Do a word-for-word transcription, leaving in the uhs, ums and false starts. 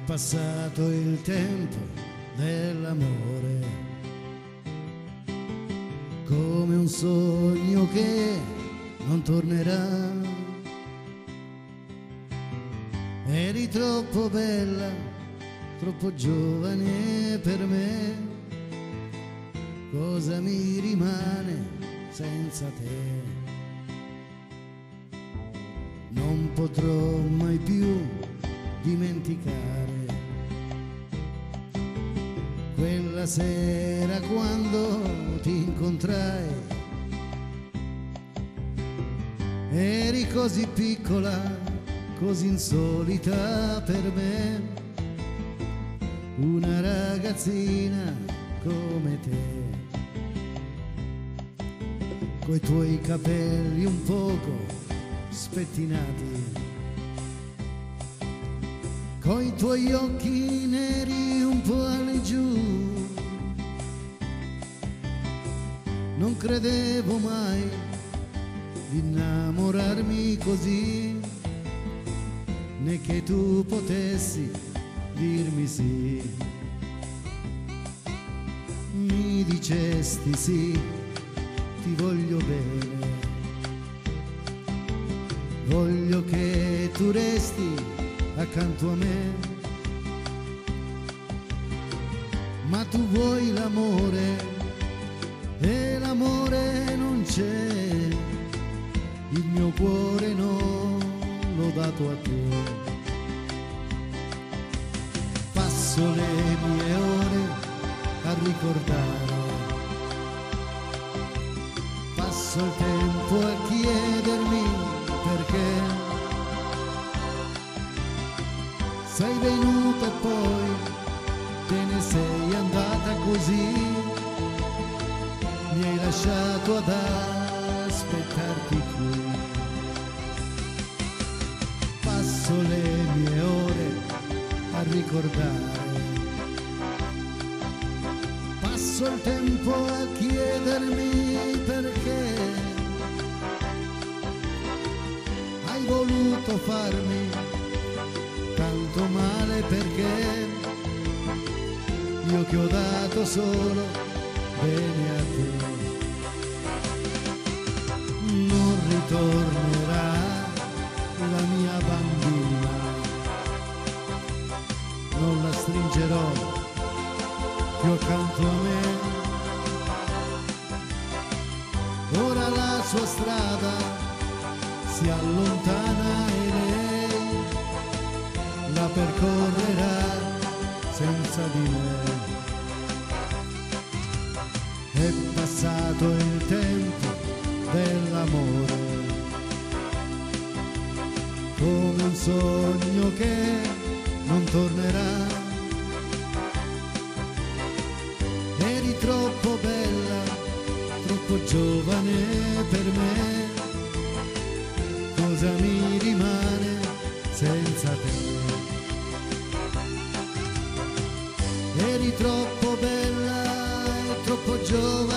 passato il tempo dell'amore, come un sogno che non tornerà. Eri troppo bella, troppo giovane per me, cosa mi rimane senza te? Non potrò mai più dimenticare quella sera quando ti incontrai. Eri così piccola, così insolita per me, una ragazzina come te, coi tuoi capelli un poco spettinati, coi tuoi occhi neri un po' all'giù. Non credevo mai di innamorarmi così, né che tu potessi dirmi sì. Mi dicesti sì, ti voglio bene, voglio che tu resti accanto a me, ma tu vuoi l'amore e l'amore non c'è, il mio cuore non l'ho dato a te. Passo le mie ore a ricordare, passo il tempo a chiedermi perché sei venuta e poi te ne sei andata così, mi hai lasciato ad aspettarti qui. Passo le mie ore a ricordare, passo il tempo a chiedermi perché hai voluto farmi tanto male, perché io che ho dato solo bene a te. Non ritornerà la mia bambina, non la stringerò più accanto a me. Ora la sua strada si allontana e lei la percorrerà senza di me. È passato il tempo dell'amore, come un sogno che non tornerà. Eri troppo bella, troppo giovane per me, cosa mi rimane senza te? Eri troppo bella e troppo giovane